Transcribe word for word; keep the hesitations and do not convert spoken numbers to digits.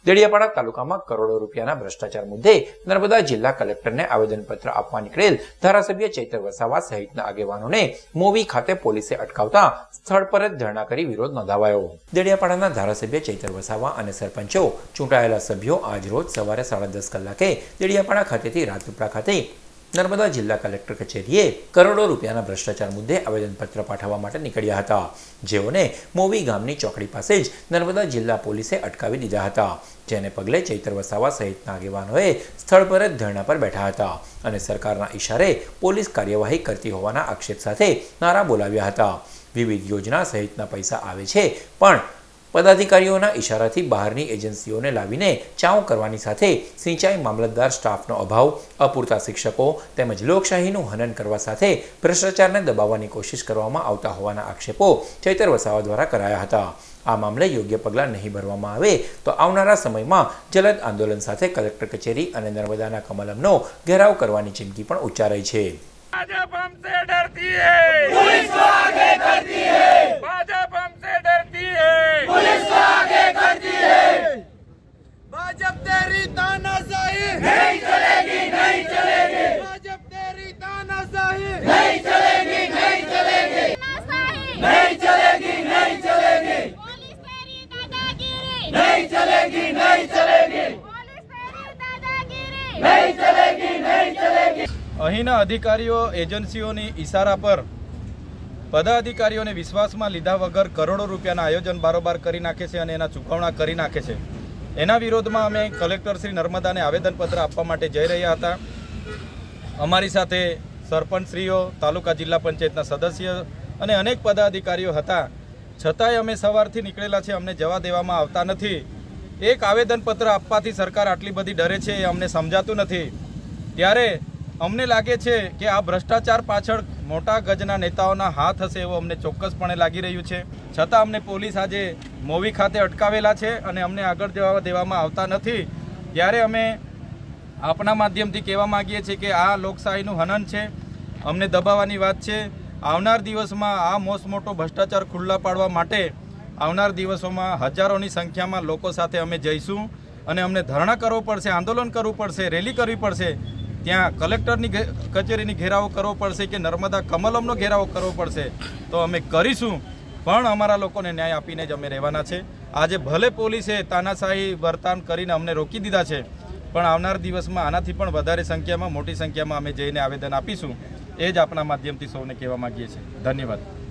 દેડિયાપાડા તાલુકામાં કરોડો રૂપિયાના ભ્રષ્ટાચાર મુદ્દે નર્મદા જિલ્લા કલેક્ટરને આવેદનપત્ર આપવા નીકળેલ ધારાસભ્ય ચૈતર વસાવા સહિતના આગેવાનોને મોવી ખાતે પોલીસે અટકાવતા સ્થળ પર જ ધરણા કરી વિરોધ નોંધાવાયો। દેડિયાપાડાના ધારાસભ્ય ચૈતર વસાવા અને સરપંચો ચૂંટાયેલા સભ્યો આજ રોજ સવારે સાડા દસ કલાકે દેડિયાપાડા ખાતેથી રાજપીપળા ખાતે નર્મદા જિલ્લા કલેક્ટર કચેરીએ કરોડો રૂપિયાના ભ્રષ્ટાચાર મુદ્દે આવેદનપત્ર પાઠવવા માટે નીકળ્યા હતા, જેઓને મોવી ગામની ચોકડી પાસે જ નર્મદા જિલ્લા પોલીસે અટકાવી દીધા હતા, જેને પગલે ચૈતર વસાવા સહિતના આગેવાનોએ સ્થળ પર જ ધરણા પર બેઠા હતા અને સરકારના ઇશારે પોલીસ કાર્યવાહી કરતી હોવાના આક્ષેપ સાથે નારા બોલાવ્યા હતા। વિવિધ યોજના સહિતના પૈસા આવે છે, પણ પદાધિકારીઓના ઇશારાથી બહારની એજન્સીઓને લાવીને ચાઉ કરવાની સાથે સિંચાઈ મામલતદાર સ્ટાફનો અભાવ, અપૂરતા શિક્ષકો તેમજ લોકશાહીનું હનન કરવા સાથે ભ્રષ્ટાચારને દબાવવાની કોશિશ કરવામાં આવતા હોવાના આક્ષેપો ચૈતર વસાવા દ્વારા કરાયા હતા। આ મામલે યોગ્ય પગલાં નહીં ભરવામાં આવે તો આવનારા સમયમાં જલદ આંદોલન સાથે કલેક્ટર કચેરી અને નર્મદાના કમલમનો ઘેરાવ કરવાની ચીમકી પણ ઉચ્ચારાઈ છે। भाजपा हमसे डरती है, पुलिस को आगे करती है। भाजपा हमसे डरती है, पुलिस को आगे करती है। भाजपा तेरी तानाशाही नहीं चलेगी, नहीं चलेगी। भाजपा तेरी तानाशाही नहीं चलेगी, नहीं चलेगी, नहीं चलेगी, नहीं चलेगी। पुलिस तेरी दादागिरी नहीं चलेगी, नहीं चलेगी। पुलिस तेरी दादागिरी नहीं चलेगी, नहीं चलेगी। અહીંના અધિકારીઓ એજન્સીઓની ઈશારા પર પદાધિકારીઓને વિશ્વાસમાં લીધા વગર કરોડો રૂપિયાના આયોજન બારોબાર કરી નાખે છે અને એના ચૂકવણા કરી નાખે છે। એના વિરોધમાં અમે કલેક્ટર શ્રી નર્મદાને આવેદનપત્ર આપવા માટે જઈ રહ્યા હતા। અમારી સાથે સરપંચશ્રીઓ, તાલુકા જિલ્લા પંચાયતના સદસ્ય અને અનેક પદાધિકારીઓ હતા, છતાંય અમે સવારથી નીકળેલા છે, અમને જવા દેવામાં આવતા નથી। એક આવેદનપત્ર આપવાથી સરકાર આટલી બધી ડરે છે એ અમને સમજાતું નથી। ત્યારે અમને લાગે છે કે આ ભ્રષ્ટાચાર પાછળ મોટા ગજના નેતાઓના હાથ હશે એવું અમને ચોક્કસપણે લાગી રહ્યું છે। છતાં અમને પોલીસ આજે મોવી ખાતે અટકાવેલા છે અને અમને આગળ જવા દેવામાં આવતા નથી। ત્યારે અમે આપના માધ્યમથી કહેવા માગીએ છીએ કે આ લોકશાહીનું હનન છે, અમને દબાવવાની વાત છે। આવનાર દિવસમાં આ મોસ મોટો ભ્રષ્ટાચાર ખુલ્લા પાડવા માટે આવનાર દિવસોમાં હજારોની સંખ્યામાં લોકો સાથે અમે જઈશું અને અમને ધરણા કરવો પડશે, આંદોલન કરવું પડશે, રેલી કરવી પડશે, ત્યાં કલેક્ટરની કચેરીની ઘેરાવો કરવો પડશે કે નર્મદા કમલમનો ઘેરાવો કરવો પડશે, તો અમે કરીશું, પણ અમારા લોકોને ન્યાય આપીને જ અમે રહેવાના છે। આજે ભલે પોલીસે તાનાશાહી વર્તન કરીને અમને રોકી દીધા છે, પણ આવનાર દિવસમાં આનાથી પણ વધારે સંખ્યામાં, મોટી સંખ્યામાં અમે જઈને આવેદન આપીશું। એ જ આપણા માધ્યમથી સૌને કહેવા માગીએ છીએ। ધન્યવાદ।